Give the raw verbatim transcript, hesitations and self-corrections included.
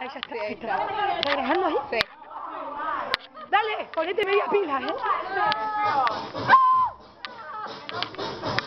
Ahí ya está. Sí, ahí Ahí está. está. ¿Está grabando ahí? Sí. Dale, ponete media pila, ¿eh?